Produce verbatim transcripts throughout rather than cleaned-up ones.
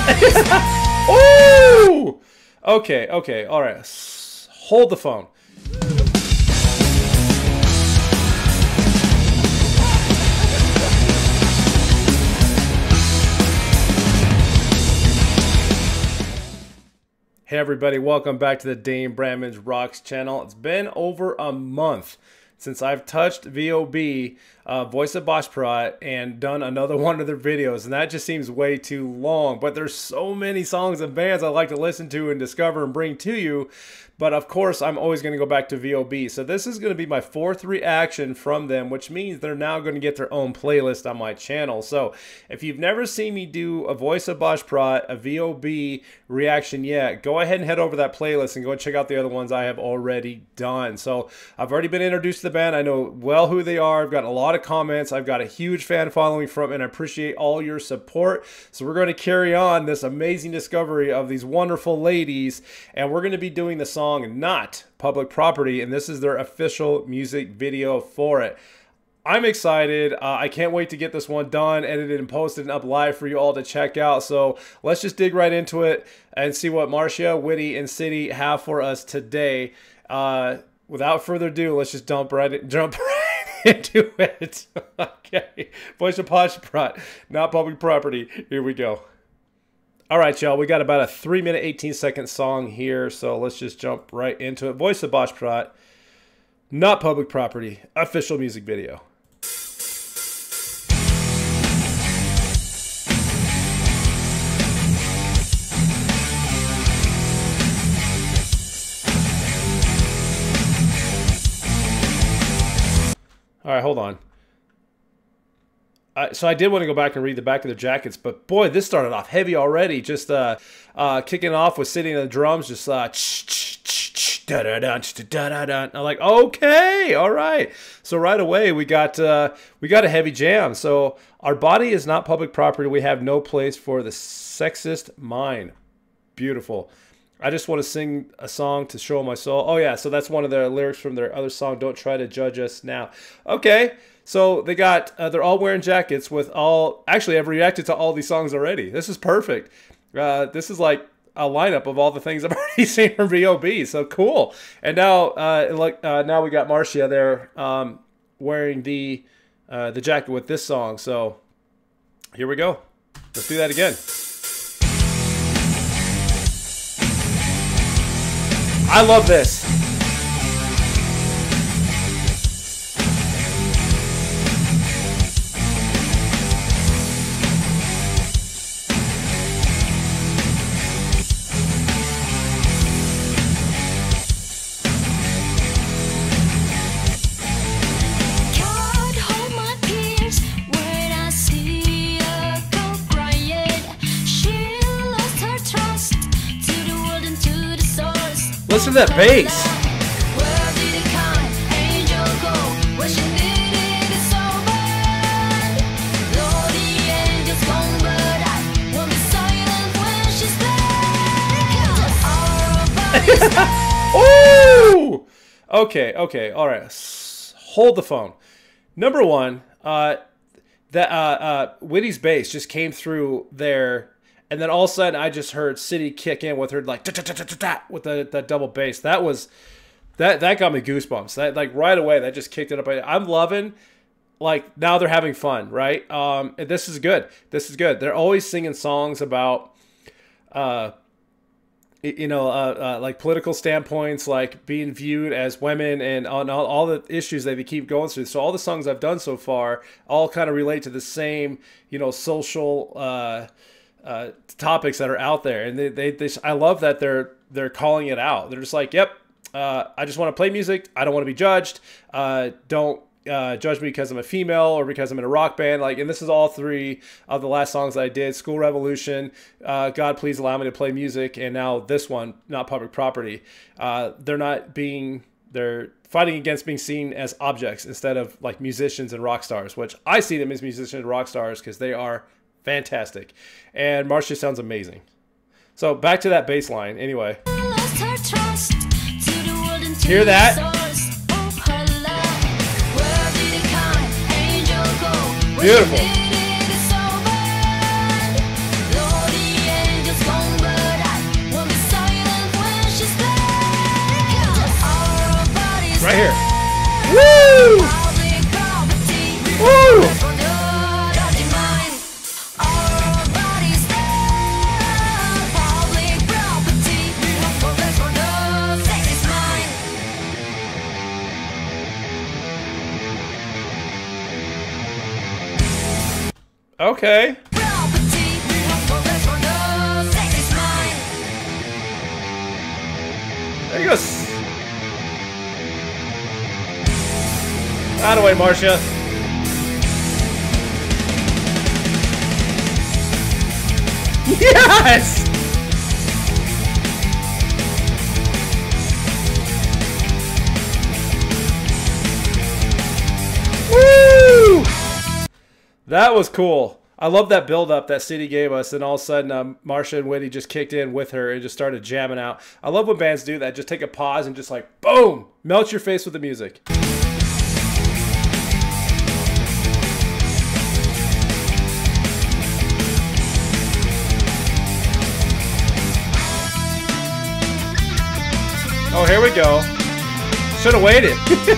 Ooh! Okay, okay, all right. S hold the phone. Hey everybody, welcome back to the Dane Bramage Rocks channel. It's been over a month since I've touched V O B, uh, Voice of Bashparat, and done another one of their videos, and that just seems way too long. But there's so many songs and bands I like to listen to and discover and bring to you. But of course, I'm always going to go back to V O B. So this is going to be my fourth reaction from them, which means they're now going to get their own playlist on my channel. So if you've never seen me do a Voice of Bashparat, a V O B reaction yet, go ahead and head over to that playlist and go check out the other ones I have already done. So I've already been introduced to the band. I know well who they are. I've got a lot of comments. I've got a huge fan following from, and I appreciate all your support. So we're going to carry on this amazing discovery of these wonderful ladies, and we're going to be doing the song Not Public Property, and this is their official music video for it. I'm excited. Uh, I can't wait to get this one done, edited and posted and up live for you all to check out. So let's just dig right into it and see what Marcia, Witty, and City have for us today. Uh, without further ado, let's just dump right, jump right into it. Okay, Voice of Bashparat, Not Public Property. Here we go. All right, y'all, we got about a three minute, eighteen second song here, so let's just jump right into it. Voice of Bashparat, Not Public Property, official music video. All right, hold on. Uh, so I did want to go back and read the back of their jackets, but boy, this started off heavy already. Just uh, uh, kicking off with sitting on the drums, just uh, da da da da da da. I'm like, okay, all right. So right away we got uh, we got a heavy jam. So our body is not public property. We have no place for the sexist mind. Beautiful. I just want to sing a song to show my soul. Oh yeah, so that's one of the lyrics from their other song, Don't Try to Judge Us Now. Okay. So they got, uh, they're all wearing jackets with all, actually I've reacted to all these songs already. This is perfect. Uh, this is like a lineup of all the things I've already seen from V O B. So cool. And now, uh, like, uh, now we got Marcia there um, wearing the, uh, the jacket with this song. So here we go. Let's do that again. I love this. Listen to that bass. Ooh! Okay, okay, all right. Hold the phone. Number one, uh, that uh, uh, Witty's bass just came through there. And then all of a sudden, I just heard City kick in with her like da, da, da, da, da, da, with the that double bass. That was that that got me goosebumps. That like right away, that just kicked it up. I'm loving, like now they're having fun, right? Um, and this is good. This is good. They're always singing songs about, uh, you know, uh, uh, like political standpoints, like being viewed as women, and on all, all the issues that they keep going through. So all the songs I've done so far all kind of relate to the same, you know, social. Uh, Uh, topics that are out there, and they, they, they I love that they're they're calling it out. They're just like, yep, uh, I just want to play music. I don't want to be judged. Uh, don't uh, judge me because I'm a female or because I'm in a rock band. Like, and this is all three of the last songs I did: School Revolution, uh, God Please Allow Me to Play Music, and now this one, Not Public Property. Uh, they're not being they're fighting against being seen as objects instead of like musicians and rock stars, which I see them as musicians and rock stars because they are fantastic. And Marcia sounds amazing. So back to that bass line anyway. Hear that? Beautiful. Okay. There he goes. Out of the way, Marcia. Yes! Woo! That was cool. I love that build up that C D gave us, and all of a sudden um, Marcia and Whitney just kicked in with her and just started jamming out. I love when bands do that. Just take a pause and just like, boom, melt your face with the music. Oh, here we go. Should have waited.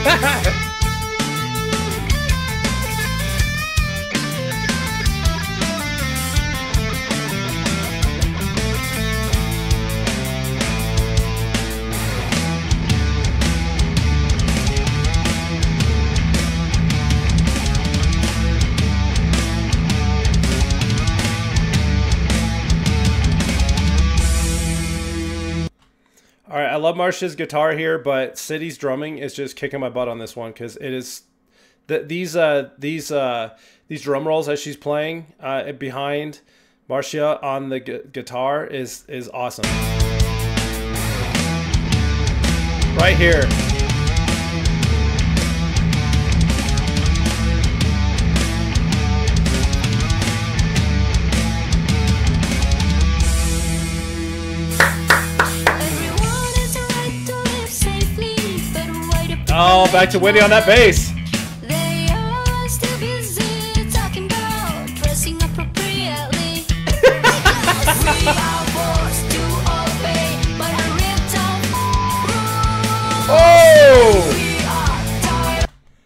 All right, I love Marcia's guitar here, but City's drumming is just kicking my butt on this one because it is that these uh these uh these drum rolls as she's playing uh behind Marcia on the gu guitar is is awesome. Right here. Oh, back to Whitney on that bass. They are still busy talking about dressing appropriately. We are forced to obey by a written rule. Oh! We are tired.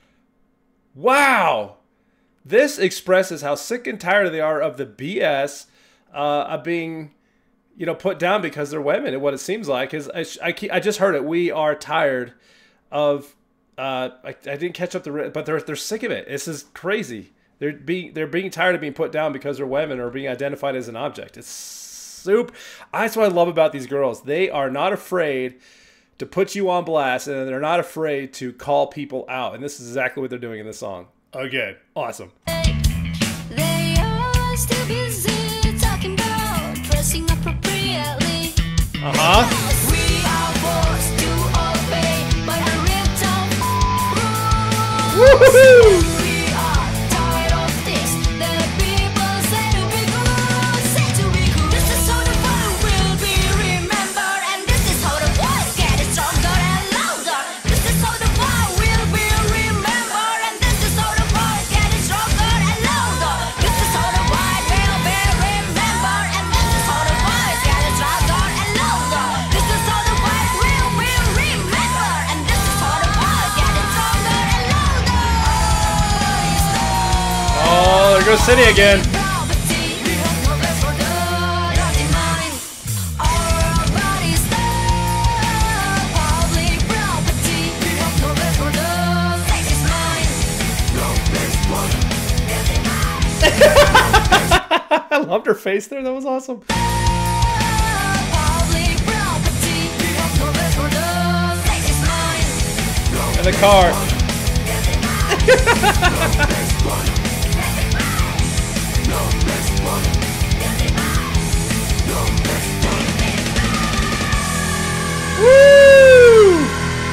Wow. This expresses how sick and tired they are of the B S uh, of being, you know, put down because they're women. And what it seems like is, I, I, I just heard it. We are tired of. Uh, I, I didn't catch up the, but they're they're sick of it. This is crazy. They're being they're being tired of being put down because they're women or being identified as an object. It's soup. That's what I love about these girls. They are not afraid to put you on blast, and they're not afraid to call people out. And this is exactly what they're doing in this song. Again, awesome. They are still busy talking about dressing appropriately. Uh huh. We are forced to obey by a written rule. Woohoo! We are tired of this. The people say to be good, say to be good. This is how the world will be remembered, and this is how the voice gets stronger and louder. This is how the world will be remembered, and this is how the voice gets stronger and louder. This is how the world will be remembered, and this is how the voice gets stronger and louder. This is how the world will be remembered, and this is how the voice gets stronger and louder. Oh, there goes City again. I loved her face there. That was awesome. In the car. Woo!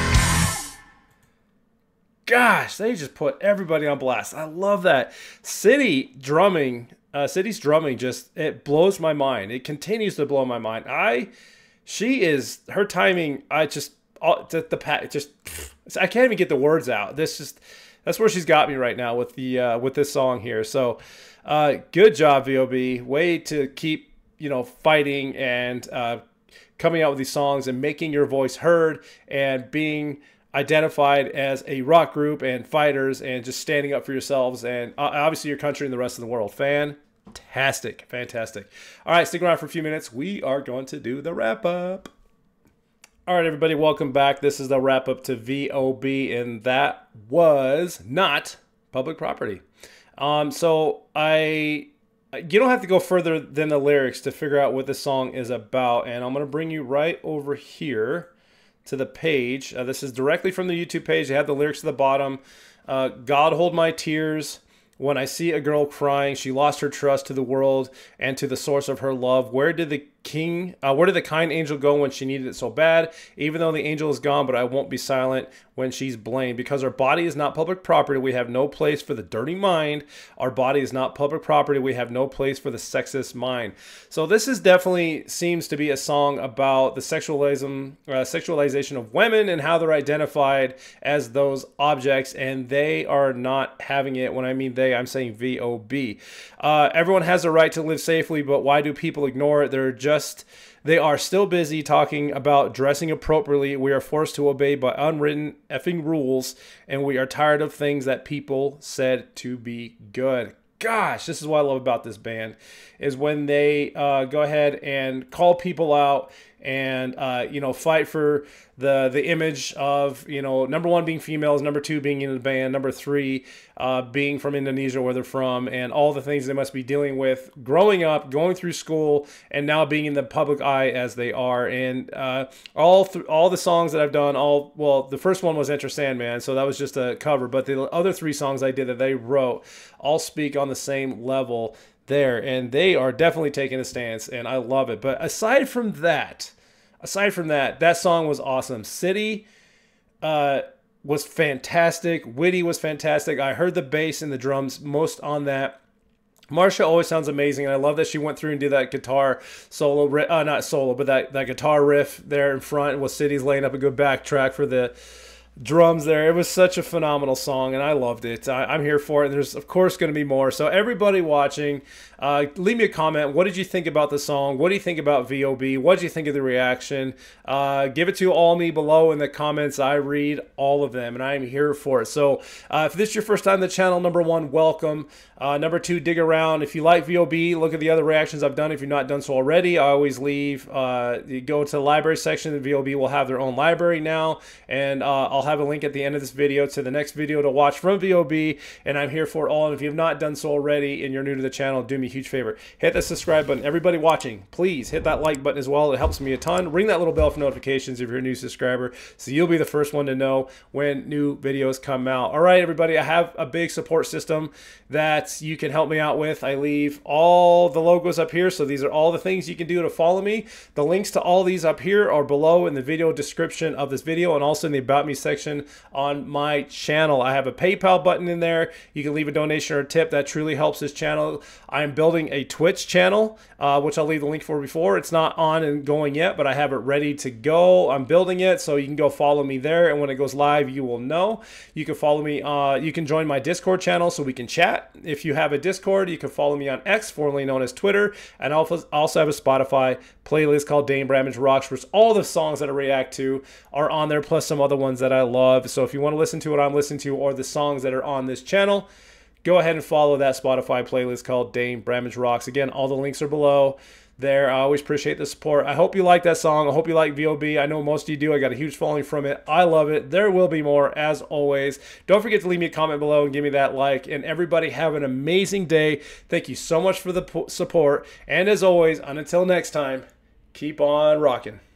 Gosh, they just put everybody on blast. I love that. City drumming, uh, City's drumming just, it blows my mind. It continues to blow my mind. I, she is, her timing, I just, all, the, the pat, just, I can't even get the words out. This just, that's where she's got me right now with the, uh, with this song here. So, uh, good job, V O B. Way to keep, you know, fighting and, uh, coming out with these songs and making your voice heard and being identified as a rock group and fighters and just standing up for yourselves and uh, obviously your country and the rest of the world. Fantastic. Fantastic. All right, stick around for a few minutes. We are going to do the wrap up. All right, everybody, welcome back. This is the wrap up to V O B, and that was not Public Property. Um, so I you don't have to go further than the lyrics to figure out what the song is about. And I'm going to bring you right over here to the page. Uh, this is directly from the YouTube page. They have the lyrics at the bottom. Uh, God hold my tears when I see a girl crying. She lost her trust to the world and to the source of her love. Where did the king, uh, where did the kind angel go when she needed it so bad? Even though the angel is gone, but I won't be silent when she's blamed. Because our body is not public property, we have no place for the dirty mind. Our body is not public property, we have no place for the sexist mind. So this is definitely seems to be a song about the sexualism, uh, sexualization of women and how they're identified as those objects, and they are not having it. When I mean they, I'm saying V O B. Uh, everyone has a right to live safely, but why do people ignore it? They're just Just, they are still busy talking about dressing appropriately. We are forced to obey by unwritten effing rules, and we are tired of things that people said to be good. Gosh, this is what I love about this band, is when they uh, go ahead and call people out and uh, you know, fight for the the image of, you know, number one being females, number two being in the band, number three uh, being from Indonesia, where they're from, and all the things they must be dealing with growing up, going through school, and now being in the public eye as they are. And uh, all th all the songs that I've done, all well, the first one was Enter Sandman, so that was just a cover, but the other three songs I did that they wrote all speak on the same level there, and they are definitely taking a stance, and I love it. But aside from that, aside from that, that song was awesome. City uh, was fantastic. Witty was fantastic. I heard the bass and the drums most on that. Marsha always sounds amazing, and I love that she went through and did that guitar solo, uh, not solo, but that, that guitar riff there in front, while City's laying up a good backtrack for the drums there. It was such a phenomenal song, and I loved it. I, I'm here for it. There's, of course, going to be more. So everybody watching, uh, leave me a comment. What did you think about the song? What do you think about V O B? What did you think of the reaction? Uh, give it to all me below in the comments. I read all of them, and I am here for it. So uh, if this is your first time on the channel, number one, welcome. Uh, number two, dig around. If you like V O B, look at the other reactions I've done. If you've not done so already, I always leave. Uh, you go to the library section. The V O B will have their own library now, and uh, I'll have a link at the end of this video to the next video to watch from V O B, and I'm here for it all. And if you have not done so already and you're new to the channel, do me a huge favor. Hit that subscribe button. Everybody watching, please hit that like button as well. It helps me a ton. Ring that little bell for notifications if you're a new subscriber, so you'll be the first one to know when new videos come out. All right, everybody, I have a big support system that you can help me out with. I leave all the logos up here, so these are all the things you can do to follow me. The links to all these up here are below in the video description of this video, and also in the About Me section on my channel. I have a PayPal button in there. You can leave a donation or a tip. That truly helps this channel. I'm building a Twitch channel, uh, which I'll leave the link for before. It's not on and going yet, but I have it ready to go. I'm building it, so you can go follow me there, and when it goes live, you will know. You can follow me. Uh, you can join my Discord channel so we can chat. If you have a Discord, you can follow me on X, formerly known as Twitter, and I also have a Spotify playlist called Dane Bramage Rocks, which all the songs that I react to are on there, plus some other ones that I love. So if you want to listen to what I'm listening to or the songs that are on this channel, go ahead and follow that Spotify playlist called Dane Bramage Rocks. Again, all the links are below there. I always appreciate the support. I hope you like that song. I hope you like V O B. I know most of you do. I got a huge following from it. I love it. There will be more, as always. Don't forget to leave me a comment below and give me that like. And everybody have an amazing day. Thank you so much for the support. And as always, and until next time, keep on rocking.